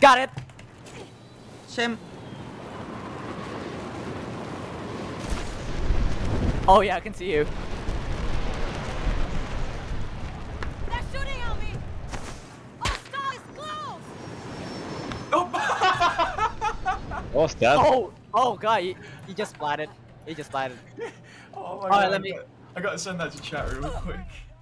Got it. Shim. Oh yeah, I can see you. They're shooting at me. Oh, stop! It's close. What's that? Oh god, he just splatted. He just splatted. Oh my Alright, god. let me. I gotta send that to chat real quick.